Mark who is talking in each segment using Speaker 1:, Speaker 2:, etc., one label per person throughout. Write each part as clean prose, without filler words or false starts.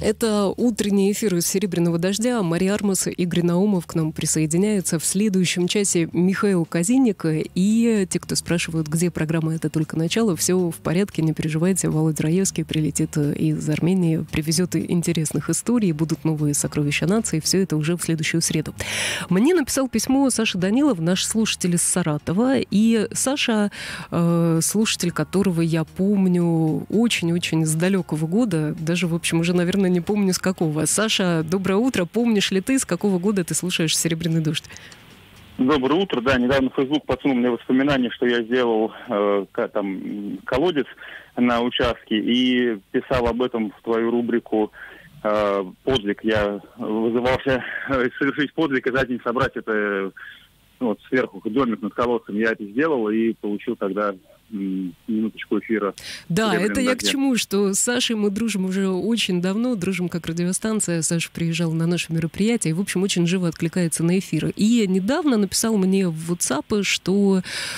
Speaker 1: Это утренний эфир из «Серебряного дождя». Мария Армас, Игорь Наумов к нам присоединяются. В следующем часе Михаил Казинник. И те, кто спрашивают, где программа «Это только начало», все в порядке, не переживайте. Володя Раевский прилетит из Армении, привезет интересных историй, будут новые сокровища нации. Все это уже в следующую среду. Мне написал письмо Саша Данилов, наш слушатель из Саратова. И Саша, слушатель, которого я помню очень-очень с далекого года, даже, в общем, уже, наверное, не помню с какого. Саша, доброе утро. Помнишь ли ты, с какого года ты слушаешь «Серебряный дождь»?
Speaker 2: Доброе утро. Да, недавно Facebook подсунул мне воспоминания, что я сделал там колодец на участке и писал об этом в твою рубрику «Подвиг». Я вызывался совершить подвиг и за день собрать это сверху домик над колодцем. Я это сделал и получил тогда минуточку эфира.
Speaker 1: Да, это я к чему, что с Сашей мы дружим уже очень давно, дружим как радиостанция. Саша приезжал на наше мероприятие и, в общем, очень живо откликается на эфиры. И недавно написал мне в WhatsApp, что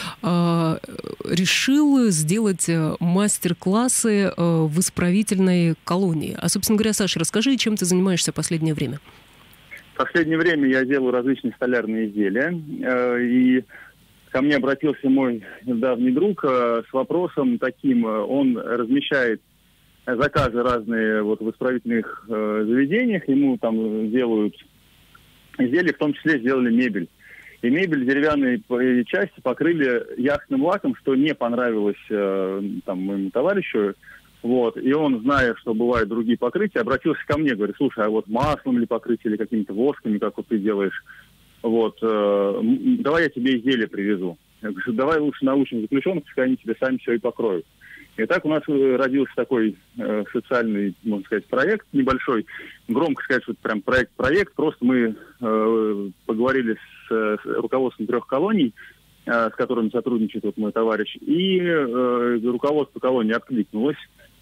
Speaker 1: решил сделать мастер-классы в исправительной колонии. А, собственно говоря, Саша, расскажи, чем ты занимаешься в последнее время?
Speaker 2: В последнее время я делаю различные столярные изделия, и ко мне обратился мой давний друг с вопросом таким. Он размещает заказы разные в исправительных заведениях. Ему там делают изделия, в том числе сделали мебель. И мебель, деревянные части покрыли яхтным лаком, что не понравилось моему товарищу. И он, зная, что бывают другие покрытия, обратился ко мне, говорит: слушай, а маслом ли покрытие или какими-то восками, как ты делаешь? Давай я тебе изделия привезу. Я говорю: давай лучше научим заключенных, пускай они тебе сами все и покроют. И так у нас родился такой социальный, можно сказать, проект небольшой. Громко сказать, что это прям проект. Просто мы поговорили с руководством 3 колоний, с которыми сотрудничает мой товарищ, и руководство колонии откликнулось.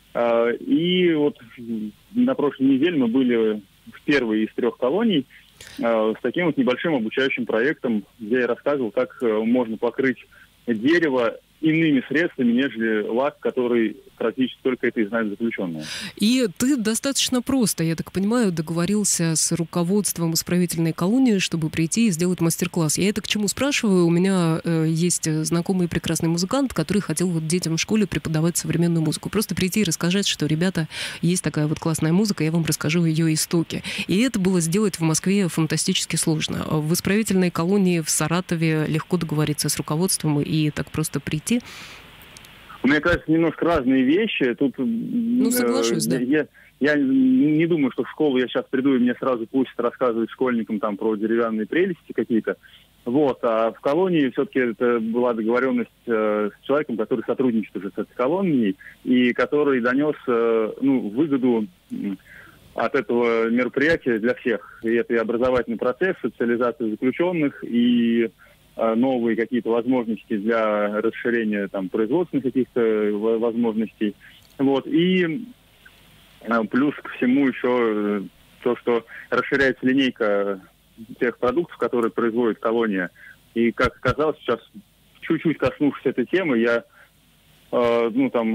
Speaker 2: И на прошлой неделе мы были в первой из 3 колоний с таким небольшим обучающим проектом, где я рассказывал, как можно покрыть дерево иными средствами, нежели лак, который практически только это и знают заключенные.
Speaker 1: И ты достаточно просто, я так понимаю, договорился с руководством исправительной колонии, чтобы прийти и сделать мастер-класс. Я это к чему спрашиваю? У меня есть знакомый прекрасный музыкант, который хотел детям в школе преподавать современную музыку. Просто прийти и рассказать, что, ребята, есть такая классная музыка, я вам расскажу ее истоки. И это было сделать в Москве фантастически сложно. В исправительной колонии в Саратове легко договориться с руководством и так просто прийти.
Speaker 2: Мне кажется, немножко разные вещи. Тут,
Speaker 1: соглашусь, да.
Speaker 2: Я не думаю, что в школу я сейчас приду, и мне сразу пустят рассказывать школьникам про деревянные прелести какие-то. А в колонии все-таки это была договоренность с человеком, который сотрудничает уже с этой колонией, и который донес выгоду от этого мероприятия для всех. И это и образовательный процесс, социализация заключенных, и новые какие-то возможности для расширения производственных каких-то возможностей. И плюс ко всему еще то, что расширяется линейка тех продуктов, которые производит колония. И, как оказалось, сейчас, чуть-чуть коснувшись этой темы, я с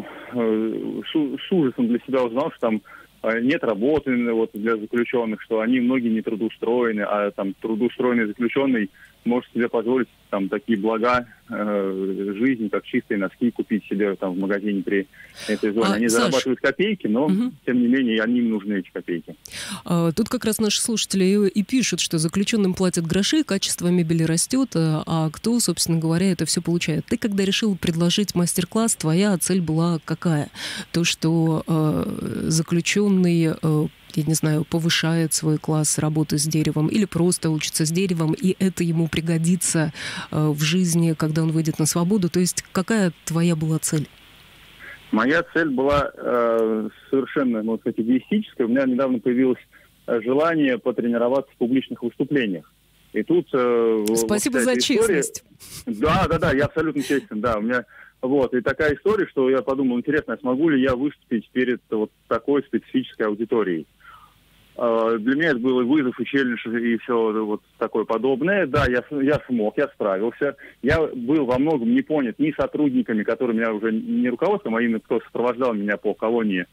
Speaker 2: ужасом для себя узнал, что там нет работы для заключенных, что они многие не трудоустроены, а трудоустроенный заключенный может себе позволить такие блага жизни, как чистые носки, купить себе в магазине при этой зоне. Они зарабатывают копейки, но, тем не менее, им нужны эти копейки.
Speaker 1: Тут как раз наши слушатели и пишут, что заключенным платят гроши, качество мебели растет, а кто, собственно говоря, это все получает. Ты, когда решил предложить мастер-класс, твоя цель была какая? То, что заключенный я не знаю, повышает свой класс работы с деревом или просто учится с деревом, и это ему пригодится в жизни, когда он выйдет на свободу. То есть какая твоя была цель?
Speaker 2: Моя цель была совершенно, эгоистическая. У меня недавно появилось желание потренироваться в публичных выступлениях. И тут...
Speaker 1: Спасибо за честность.
Speaker 2: Да, я абсолютно честен, да. У меня... И такая история, что я подумал, интересно, а смогу ли я выступить перед такой специфической аудиторией. Для меня это был и вызов, и челлендж, и все такое подобное. Да, я смог, я справился. Я был во многом не понят ни сотрудниками, которые меня уже не руководством, а именно кто сопровождал меня по колонии.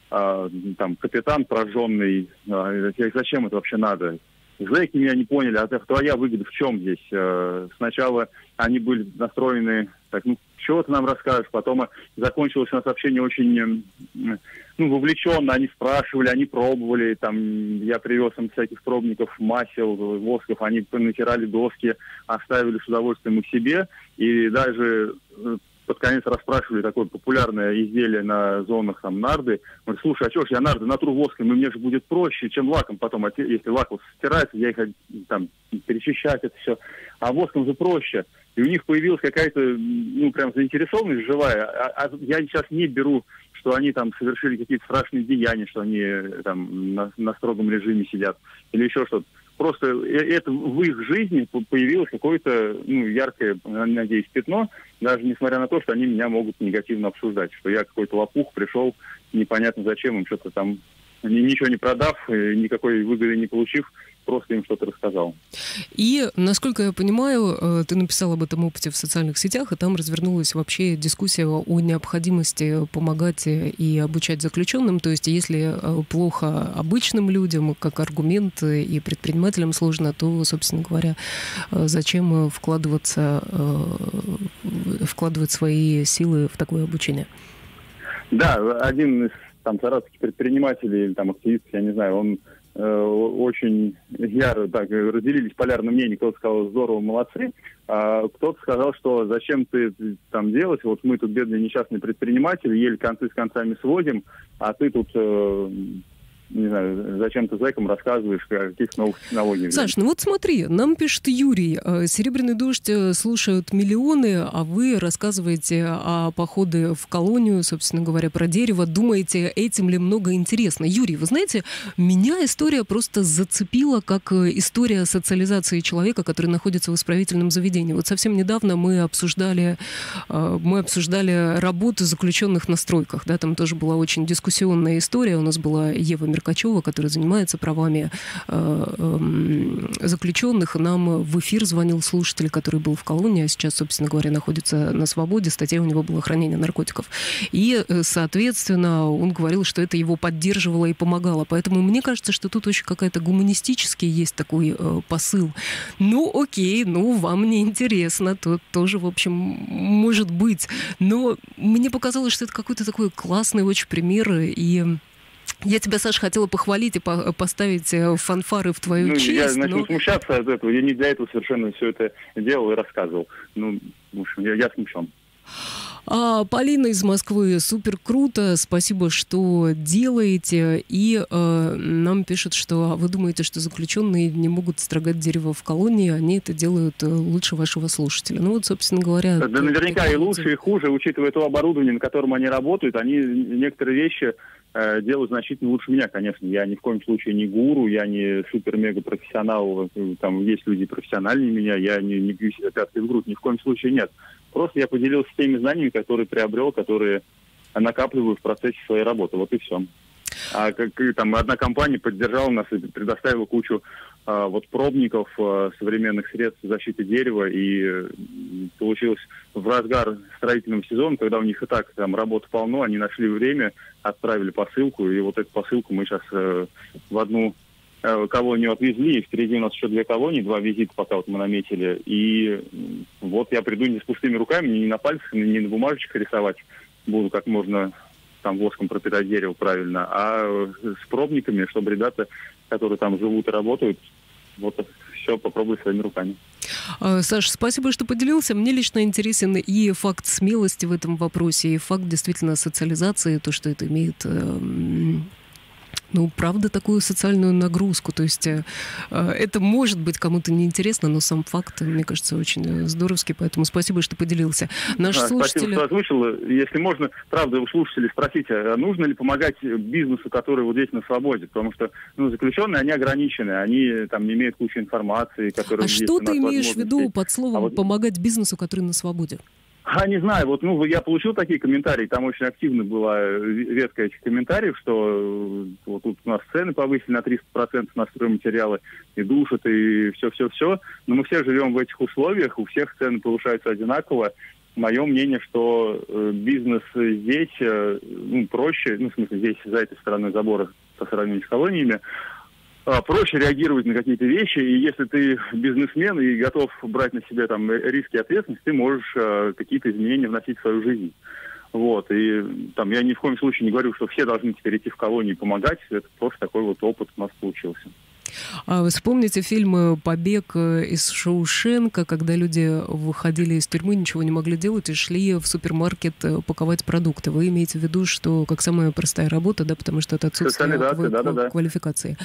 Speaker 2: там капитан прожженный, зачем это вообще надо? Зэки меня не поняли, а твоя выгода в чем здесь? Сначала они были настроены, так, ну, чего ты нам расскажешь? Потом закончилось у нас общение очень вовлеченно. Они спрашивали, они пробовали. Там, я привез им всяких пробников, масел, восков. Они натирали доски, оставили с удовольствием их себе. И даже под конец расспрашивали такое популярное изделие на зонах там нарды. Говорят, слушай, а что ж я нарды натру воском, и мне же будет проще, чем лаком потом. Если лак стирается, я их там перечищать это все. А воском же проще. И у них появилась какая-то, прям заинтересованность живая. Я сейчас не беру, что они там совершили какие-то страшные деяния, что они там на строгом режиме сидят или еще что-то. Просто это в их жизни появилось какое-то, яркое, надеюсь, пятно, даже несмотря на то, что они меня могут негативно обсуждать, что я какой-то лопух пришел, непонятно зачем, им что-то там, ничего не продав, никакой выгоды не получив, просто им что-то рассказал.
Speaker 1: И, насколько я понимаю, ты написал об этом опыте в социальных сетях, и там развернулась вообще дискуссия о необходимости помогать и обучать заключенным. То есть, если плохо обычным людям, как аргумент, и предпринимателям сложно, то, собственно говоря, зачем вкладывать свои силы в такое обучение?
Speaker 2: Да, один из саратовских предпринимателей или активистов, я не знаю, он очень яро так разделились полярные мнения. Кто-то сказал, здорово, молодцы, а кто-то сказал, что зачем ты там делать, вот мы тут бедные несчастные предприниматели, еле концы с концами сводим, а ты тут, не знаю, зачем ты зэкам рассказываешь, о каких новых технологиях.
Speaker 1: Саш, вот смотри, нам пишет Юрий, «Серебряный дождь» слушают миллионы, а вы рассказываете о походе в колонию, собственно говоря, про дерево. Думаете, этим ли много интересно? Юрий, вы знаете, меня история просто зацепила как история социализации человека, который находится в исправительном заведении. Вот совсем недавно мы обсуждали работу заключенных на стройках. Да, там тоже была очень дискуссионная история. У нас была Ева Меркачева, которая занимается правами заключенных. Нам в эфир звонил слушатель, который был в колонии, а сейчас, собственно говоря, находится на свободе. Статья у него была «Хранение наркотиков». И, соответственно, он говорил, что это его поддерживало и помогало. Поэтому мне кажется, что тут очень какая-то гуманистический есть такой посыл. Окей, вам не интересно, то тоже, в общем, может быть. Но мне показалось, что это какой-то такой классный очень пример, и я тебя, Саша, хотела похвалить и поставить фанфары в твою честь.
Speaker 2: Я начну смущаться от этого. Я не для этого совершенно все это делал и рассказывал. В общем, я смущен.
Speaker 1: Полина из Москвы, супер круто, спасибо, что делаете. И нам пишут, что вы думаете, что заключенные не могут строгать дерево в колонии, они это делают лучше вашего слушателя. Собственно говоря...
Speaker 2: Да, наверняка и лучше, и хуже, учитывая то оборудование, на котором они работают, они некоторые вещи делают значительно лучше меня, конечно. Я ни в коем случае не гуру, я не супер-мега-профессионал, там есть люди профессиональнее меня, я не бьюсь пяткой в грудь, ни в коем случае нет. Просто я поделился теми знаниями, которые приобрел, которые накапливаю в процессе своей работы. Вот и все. Одна компания поддержала нас и предоставила кучу пробников, современных средств защиты дерева, и получилось в разгар строительного сезона, когда у них и так там работы полно, они нашли время, отправили посылку, и вот эту посылку мы сейчас в одну колонию отвезли, и впереди у нас еще 2 колонии, 2 визита пока мы наметили, и вот я приду не с пустыми руками, не на пальцах, не на бумажечках рисовать буду, как можно воском пропитать дерево правильно, а с пробниками, чтобы ребята, которые там живут и работают, все попробовать своими руками.
Speaker 1: Саш, спасибо, что поделился. Мне лично интересен и факт смелости в этом вопросе, и факт действительно социализации, то, что это имеет... правда, такую социальную нагрузку. То есть это может быть кому-то неинтересно, но сам факт, мне кажется, очень здоровский, поэтому спасибо, что поделился.
Speaker 2: Спасибо, что озвучил. Если можно, правда, у слушателей спросить, а нужно ли помогать бизнесу, который вот здесь на свободе? Потому что заключенные, они ограничены, они там не имеют кучу информации, которая...
Speaker 1: А что ты имеешь в виду под словом «помогать бизнесу, который на свободе»?
Speaker 2: Не знаю, я получил такие комментарии, там очень активно была ветка этих комментариев, что тут у нас цены повысили на 300% на стройматериалы, и душат, и все. Но мы все живем в этих условиях, у всех цены повышаются одинаково, мое мнение, что бизнес здесь проще, в смысле, здесь за этой стороной забора по сравнению с колониями, проще реагировать на какие-то вещи, и если ты бизнесмен и готов брать на себя там риски и ответственность, ты можешь какие-то изменения вносить в свою жизнь. Вот, и там я ни в коем случае не говорю, что все должны теперь идти в колонии и помогать, это просто такой вот опыт у нас получился.
Speaker 1: А вы вспомните фильм «Побег из Шоушенка», когда люди выходили из тюрьмы, ничего не могли делать и шли в супермаркет паковать продукты. Вы имеете в виду, что как самая простая работа, да, потому что это отсутствие квалификации.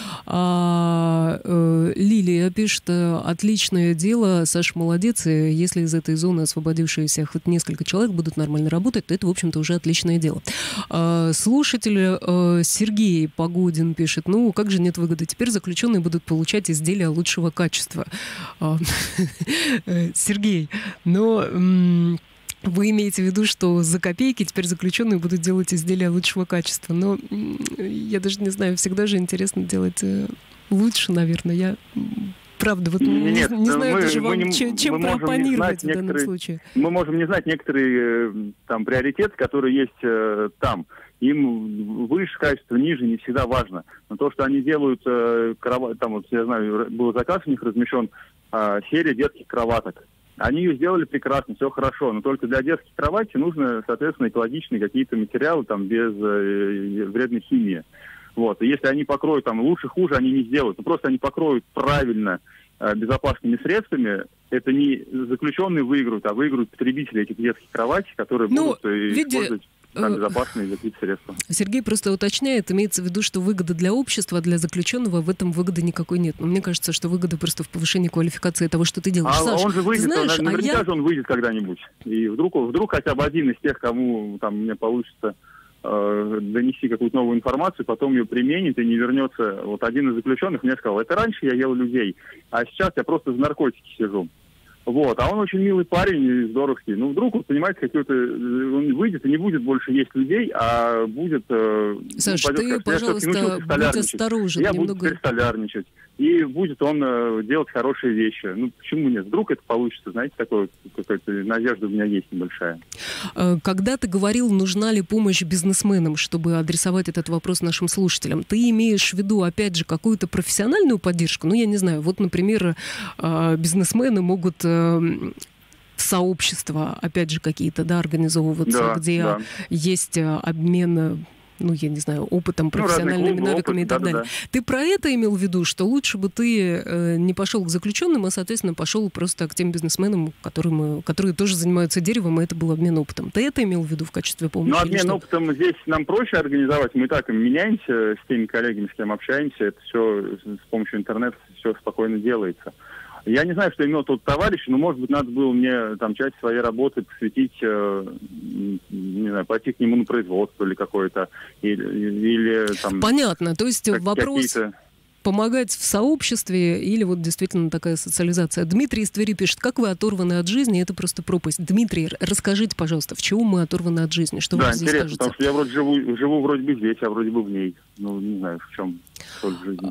Speaker 1: Лилия пишет: отличное дело, Саша молодец, и если из этой зоны освободившиеся хоть несколько человек будут нормально работать, то это, в общем-то, уже отличное дело. Слушатель Сергей Погодин пишет: ну, как же нет выгоды? Теперь заключенные будут получать изделия лучшего качества. Сергей, но вы имеете в виду, что за копейки теперь заключенные будут делать изделия лучшего качества. Но я даже не знаю, всегда же интересно делать лучше, наверное. Я правда вот не знаю даже вам, чем проопонировать в данном случае.
Speaker 2: Мы можем не знать некоторые там приоритеты, которые есть там. Им выше качество, ниже не всегда важно. Но то, что они делают кровать, там вот я знаю, был заказ у них размещен, серия детских кроваток. Они ее сделали прекрасно, все хорошо, но только для детских кровати нужно, соответственно, экологичные какие-то материалы там без вредной химии. Вот. И если они покроют там лучше, хуже, они не сделают. Но просто они покроют правильно, безопасными средствами, это не заключенные выиграют, а выиграют потребители этих детских кроватей, которые будут использовать безопасные какие-то средства.
Speaker 1: Сергей просто уточняет, имеется в виду, что выгода для общества, для заключенного, в этом выгоды никакой нет. Но мне кажется, что выгода просто в повышении квалификации того, что ты делаешь. Саша,
Speaker 2: он же выйдет, наверняка же он выйдет когда-нибудь. И вдруг хотя бы один из тех, кому там мне получится донести какую-то новую информацию, потом ее применит и не вернется. Вот один из заключенных мне сказал: это раньше я ел людей, а сейчас я просто за наркотики сижу. Вот, а он очень милый парень, здоровский. Ну, вдруг, вот, понимаете, какой-то он выйдет и не будет больше есть людей, а будет...
Speaker 1: Саш, ты, пожалуйста, будь осторожен.
Speaker 2: Я буду теперь столярничать. И будет он делать хорошие вещи. Ну, почему нет? Вдруг это получится, знаете, такое, какая-то надежда у меня есть небольшая.
Speaker 1: Когда ты говорил, нужна ли помощь бизнесменам, чтобы адресовать этот вопрос нашим слушателям, ты имеешь в виду, опять же, какую-то профессиональную поддержку? Ну, я не знаю, вот, например, бизнесмены могут сообщества, опять же, какие-то, да, организовываться, где есть обмен, ну, я не знаю, опытом, профессиональными навыками и так далее. Да. Ты про это имел в виду, что лучше бы ты не пошел к заключенным, а, соответственно, пошел просто к тем бизнесменам, которые тоже занимаются деревом, и это был обмен опытом. Ты это имел в виду в качестве помощи?
Speaker 2: Ну, обмен опытом здесь нам проще организовать. Мы так им меняемся с теми коллегами, с кем общаемся. Это все с помощью интернета все спокойно делается. Я не знаю, что имел тот товарищ, но, может быть, надо было мне там часть своей работы посвятить, не знаю, пойти к нему на производство или какое-то, или там...
Speaker 1: Понятно, то есть вопрос помогать в сообществе или вот действительно такая социализация. Дмитрий из Твери пишет: как вы оторваны от жизни, это просто пропасть. Дмитрий, расскажите, пожалуйста, в чему мы оторваны от жизни? Что вы здесь скажете?
Speaker 2: Потому что я вроде живу вроде бы здесь, а вроде бы в ней. Ну, не знаю, в чем соль жизни.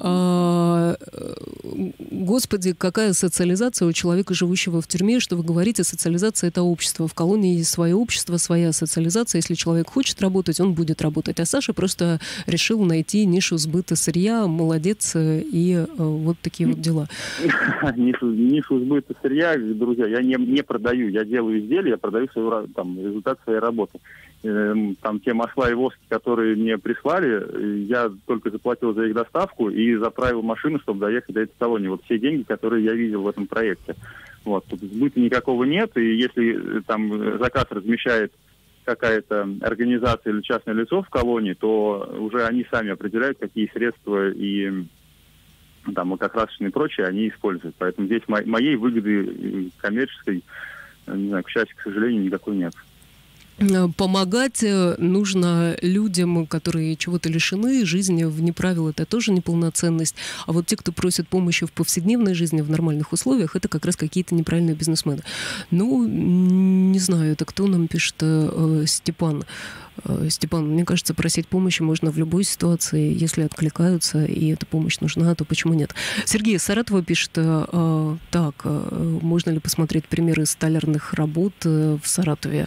Speaker 1: Господи, какая социализация у человека, живущего в тюрьме, что вы говорите, социализация — это общество. В колонии есть свое общество, своя социализация. Если человек хочет работать, он будет работать. А Саша просто решил найти нишу сбыта сырья, молодец, и вот такие вот дела.
Speaker 2: Нишу сбыта сырья, друзья, я не продаю, я делаю изделия, я продаю результат своей работы. Там те масла и воски, которые мне прислали, я только заплатил за их доставку и заправил машину, чтобы доехать до этой колонии. Вот все деньги, которые я видел в этом проекте. Вот. Тут сбыта никакого нет, и если там заказ размещает какая-то организация или частное лицо в колонии, то уже они сами определяют, какие средства и там красочные и прочее они используют. Поэтому здесь моей выгоды коммерческой, не знаю, к счастью, к сожалению, никакой нет.
Speaker 1: Помогать нужно людям, которые чего-то лишены, жизнь вне правил — это тоже неполноценность. А вот те, кто просит помощи в повседневной жизни, в нормальных условиях, это как раз какие-то неправильные бизнесмены. Ну, не знаю, это кто нам пишет? Степан. Степан, мне кажется, просить помощи можно в любой ситуации, если откликаются, и эта помощь нужна, то почему нет? Сергей из Саратова пишет, так, можно ли посмотреть примеры столярных работ в Саратове?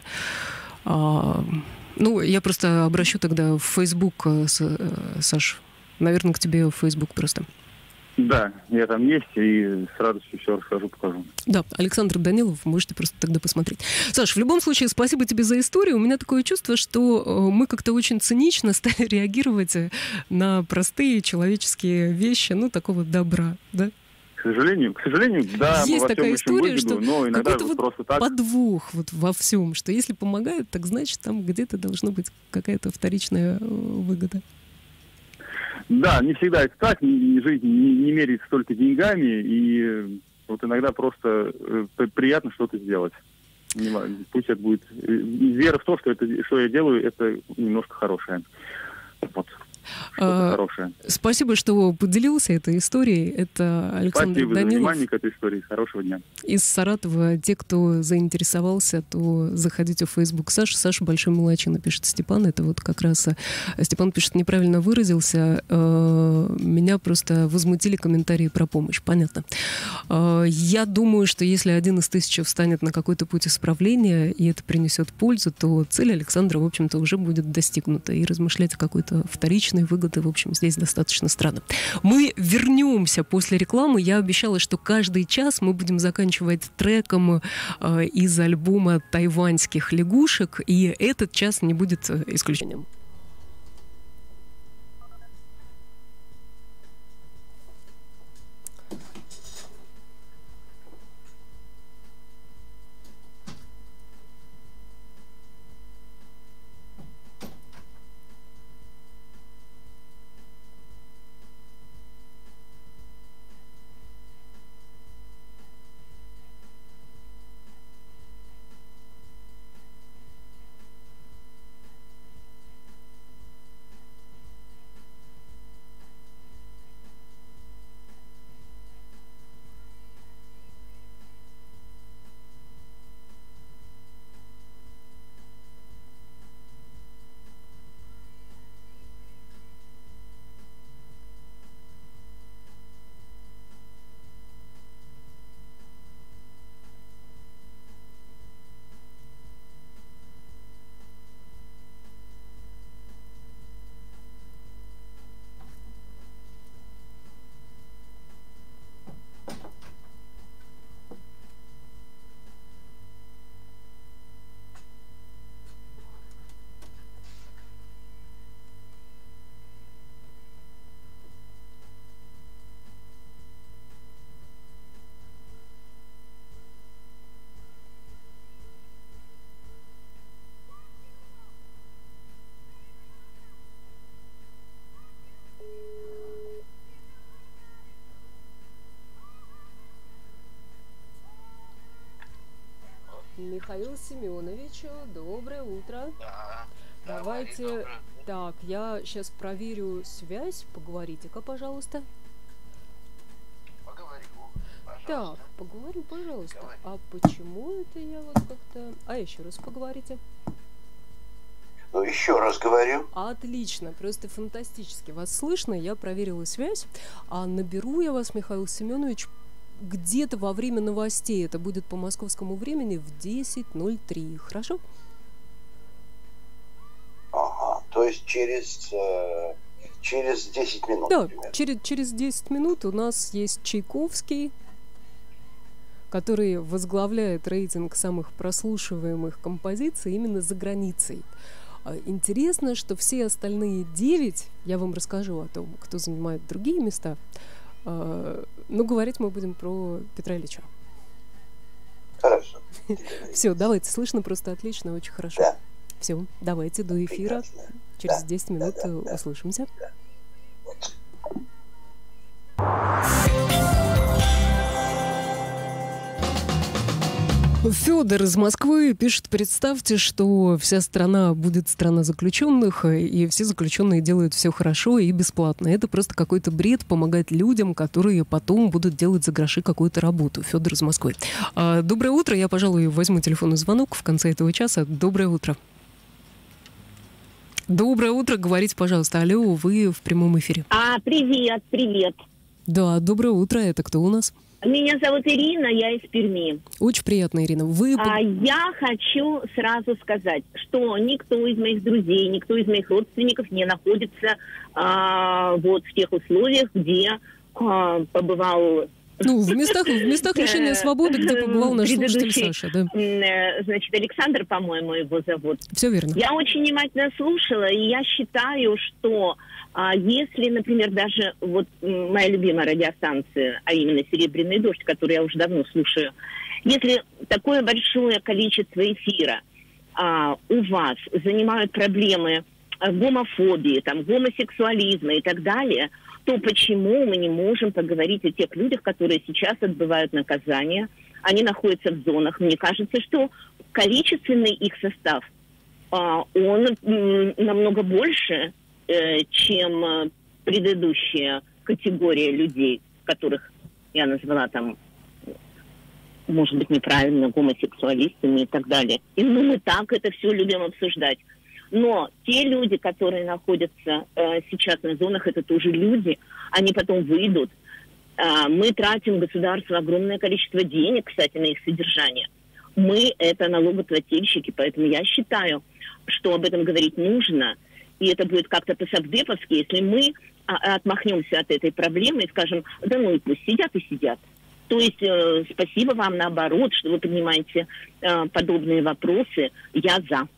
Speaker 1: Ну, я просто обращу тогда в Facebook, Саш. Наверное, к тебе в Facebook просто.
Speaker 2: Да, я там есть, и с радостью все расскажу, покажу. Да,
Speaker 1: Александр Данилов, можете просто тогда посмотреть. Саш, в любом случае, спасибо тебе за историю. У меня такое чувство, что мы как-то очень цинично стали реагировать на простые человеческие вещи, ну, такого добра, да?
Speaker 2: К сожалению, да,
Speaker 1: есть
Speaker 2: мы во
Speaker 1: такая
Speaker 2: всем
Speaker 1: история,
Speaker 2: выгоду,
Speaker 1: что
Speaker 2: но иногда
Speaker 1: какой-то вот
Speaker 2: просто так.
Speaker 1: Подвох вот во всем, что если помогают, так значит, там где-то должна быть какая-то вторичная выгода.
Speaker 2: Да, не всегда это так, жизнь не меряется только деньгами, и вот иногда просто приятно что-то сделать. Пусть это будет вера в то, что я делаю, это немножко хорошее. Вот. Что-то хорошее.
Speaker 1: Спасибо, что поделился этой историей. Это Александр
Speaker 2: Данилов. Спасибо за внимание к этой истории. Хорошего дня.
Speaker 1: Из Саратова. Те, кто заинтересовался, то заходите в Facebook Саша, большой молодчина, пишет Степан. Это вот как раз Степан пишет, неправильно выразился. Меня просто возмутили комментарии про помощь. Понятно. Я думаю, что если 1 из 1000 встанет на какой-то путь исправления, и это принесет пользу, то цель Александра, в общем-то, уже будет достигнута. И размышлять о какой-то вторичной выгоды, в общем, здесь достаточно странно. Мы вернемся после рекламы. Я обещала, что каждый час мы будем заканчивать треком из альбома «Тайваньских лягушек», и этот час не будет исключением. Михаил Семенович, доброе утро.
Speaker 3: Да.
Speaker 1: Давайте. Так, я сейчас проверю связь. Поговорите-ка, пожалуйста.
Speaker 3: Поговорю, пожалуйста.
Speaker 1: Так, поговорю, пожалуйста.
Speaker 3: Говори.
Speaker 1: А почему это я вот как-то... А еще раз поговорите.
Speaker 3: Ну, еще раз говорю.
Speaker 1: Отлично, просто фантастически. Вас слышно, я проверила связь. А наберу я вас, Михаил Семенович, где-то во время новостей. Это будет по московскому времени в 10:03. Хорошо?
Speaker 3: Ага, то есть через 10 минут.
Speaker 1: Да, через 10 минут у нас есть Чайковский, который возглавляет рейтинг самых прослушиваемых композиций именно за границей. Интересно, что все остальные 9, я вам расскажу о том, кто занимает другие места, но говорить мы будем про Петра Ильича.
Speaker 3: Хорошо.
Speaker 1: Все, давайте, слышно просто отлично, очень хорошо.
Speaker 3: Да.
Speaker 1: Все, давайте до эфира.
Speaker 3: Прекрасно.
Speaker 1: Через
Speaker 3: Да,
Speaker 1: 10 минут
Speaker 3: да.
Speaker 1: услышимся.
Speaker 3: Да. Вот.
Speaker 1: Федор из Москвы пишет: представьте, что вся страна будет страна заключенных, и все заключенные делают все хорошо и бесплатно. Это просто какой-то бред помогать людям, которые потом будут делать за гроши какую-то работу. Федор из Москвы. Доброе утро. Я, пожалуй, возьму телефонный звонок в конце этого часа. Доброе утро. Доброе утро. Говорите, пожалуйста. Алло, вы в прямом эфире.
Speaker 4: Привет.
Speaker 1: Да, доброе утро. Это кто у нас?
Speaker 4: Меня зовут Ирина, я из Перми.
Speaker 1: Очень приятно, Ирина.
Speaker 4: Я хочу сразу сказать, что никто из моих друзей, никто из моих родственников не находится вот в тех условиях, где побывал...
Speaker 1: Ну, в местах лишения свободы, где побывал наш слушатель Саша, да?
Speaker 4: Значит, Александр, по-моему, его зовут.
Speaker 1: Все верно.
Speaker 4: Я очень внимательно слушала, и я считаю, что если, например, даже вот моя любимая радиостанция, а именно «Серебряный дождь», которую я уже давно слушаю, если такое большое количество эфира у вас занимают проблемы гомофобии, там, гомосексуализма и так далее, то почему мы не можем поговорить о тех людях, которые сейчас отбывают наказание? Они находятся в зонах. Мне кажется, что количественный их состав, он намного больше, чем предыдущая категория людей, которых я назвала там, может быть, неправильно, гомосексуалистами и так далее. И мы так это все любим обсуждать. Но те люди, которые находятся сейчас на зонах, это тоже люди, они потом выйдут. Мы тратим государству огромное количество денег, кстати, на их содержание. Мы это налогоплательщики, поэтому я считаю, что об этом говорить нужно. И это будет как-то по-совдеповски, если мы отмахнемся от этой проблемы и скажем, да ну и пусть сидят и сидят. То есть спасибо вам наоборот, что вы поднимаете подобные вопросы. Я за.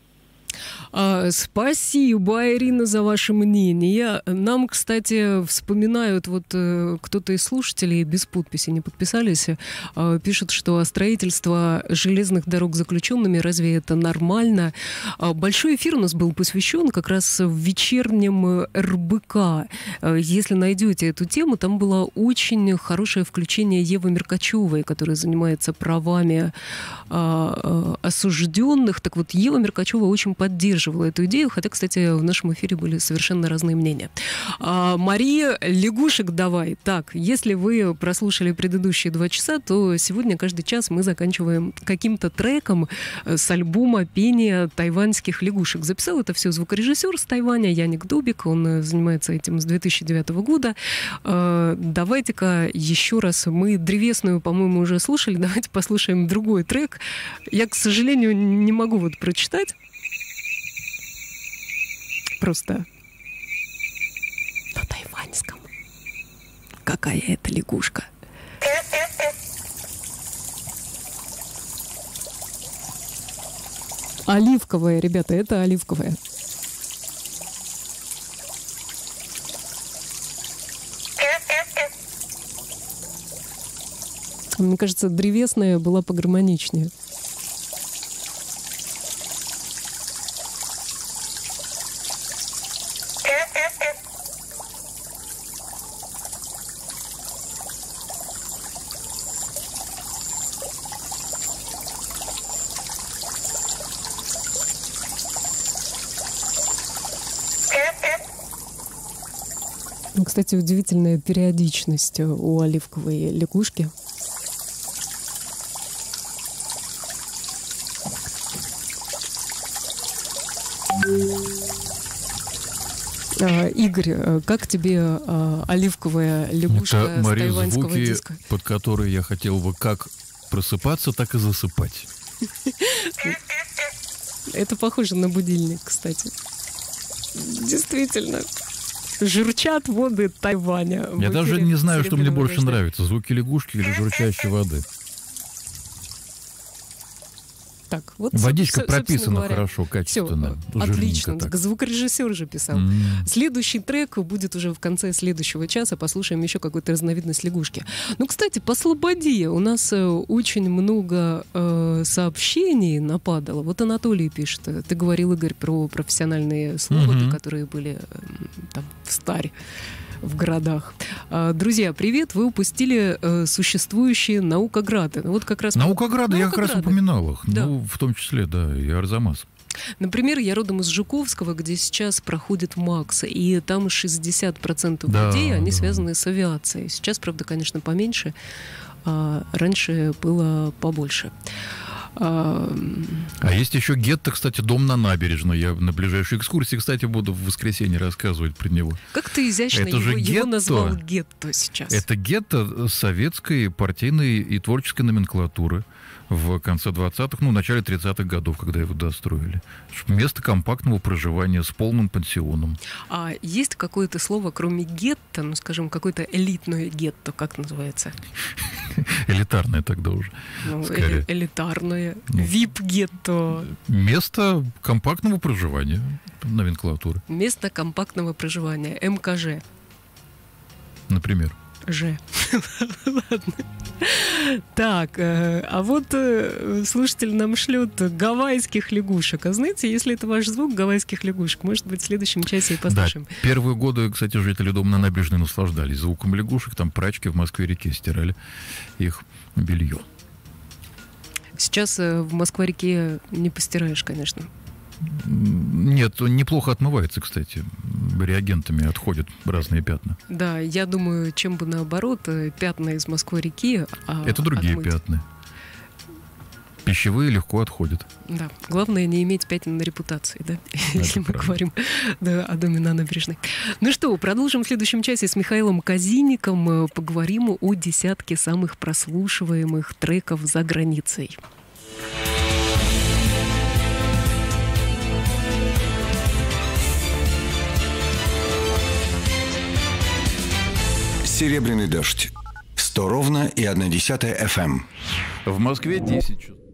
Speaker 1: Спасибо, Ирина, за ваше мнение. Нам, кстати, вспоминают, вот кто-то из слушателей без подписи не подписались, пишут, что строительство железных дорог заключенными, разве это нормально? Большой эфир у нас был посвящен как раз в вечернем РБК. Если найдете эту тему, там было очень хорошее включение Евы Меркачевой, которая занимается правами осужденных. Так вот, Ева Меркачева очень поддерживала эту идею, хотя, кстати, в нашем эфире были совершенно разные мнения. Мария, лягушек давай. Так, если вы прослушали предыдущие 2 часа, то сегодня каждый час мы заканчиваем каким-то треком с альбома «Пение тайваньских лягушек». Записал это все звукорежиссер с Тайваня Яник Дубик, он занимается этим с 2009 года. Давайте-ка еще раз, мы древесную, по-моему, уже слушали, давайте послушаем другой трек. Я, к сожалению, не могу вот прочитать. Просто на тайваньском. Какая это лягушка? Оливковая, ребята, это оливковая. Мне кажется, древесная была погармоничнее. Кстати, удивительная периодичность у оливковой лягушки. Игорь, как тебе оливковая лягушка
Speaker 5: это, Мария,
Speaker 1: с тайваньского
Speaker 5: звуки,
Speaker 1: диска?
Speaker 5: под которые я хотел бы как просыпаться, так и засыпать.
Speaker 1: Это похоже на будильник, кстати. Действительно. Журчат воды Тайваня.
Speaker 5: Я даже не знаю, что мне больше нравится. Звуки лягушки или журчащей воды.
Speaker 1: Так, вот,
Speaker 5: водичка прописана хорошо, качественно.
Speaker 1: Все, отлично. Так. Звукорежиссер же писал. Следующий трек будет уже в конце следующего часа. Послушаем еще какую-то разновидность лягушки. Ну, кстати, по Слободе у нас очень много сообщений нападало. Вот Анатолий пишет. Ты говорил, Игорь, про профессиональные слободы, которые были там в Старе. в городах. Друзья, привет! Вы упустили существующие наукограды. Вот как раз
Speaker 5: Наукограды, я как раз упоминал их.
Speaker 1: Да.
Speaker 5: Ну, в том числе, да, и Арзамас.
Speaker 1: Например, я родом из Жуковского, где сейчас проходит МАКС, и там 60% людей, они связаны с авиацией. Сейчас, правда, конечно, поменьше, а раньше было побольше.
Speaker 5: А есть еще гетто, кстати, дом на набережной. Я на ближайшей экскурсии, кстати, буду в воскресенье рассказывать про него.
Speaker 1: Как ты изящно
Speaker 5: Это же
Speaker 1: его назвал гетто сейчас.
Speaker 5: Это гетто советской партийной и творческой номенклатуры в конце 20-х, ну, в начале 30-х годов, когда его достроили. Место компактного проживания с полным пансионом.
Speaker 1: А есть какое-то слово, кроме гетто, ну, скажем, какое-то элитное гетто, как называется?
Speaker 5: Элитарное тогда уже.
Speaker 1: Ну, элитарное. Вип-гетто.
Speaker 5: Место компактного проживания, номенклатуры.
Speaker 1: Место компактного проживания. МКЖ.
Speaker 5: Например.
Speaker 1: Ладно. Так, а вот слушатель нам шлет гавайских лягушек. А знаете, если это ваш звук гавайских лягушек, может быть, в следующем часе и послушаем.
Speaker 5: Да, первые годы, кстати, жители дома на набережной наслаждались звуком лягушек. Там прачки в Москве-реке стирали их белье.
Speaker 1: Сейчас в Москва-реке не постираешь, конечно.
Speaker 5: Нет, он неплохо отмывается, кстати. Реагентами отходят разные пятна.
Speaker 1: Да, я думаю, чем бы наоборот, пятна из Москвы-реки...
Speaker 5: Это другие пятна. Пищевые легко отходят.
Speaker 1: Да, главное не иметь пятен на репутации, да, если мы говорим о доме на набережной. Ну что, продолжим в следующем часе с Михаилом Казинником. Поговорим о десятке самых прослушиваемых треков за границей.
Speaker 6: Серебряный дождь. 100 ровно и 1/10 FM.
Speaker 5: В Москве 10 часов.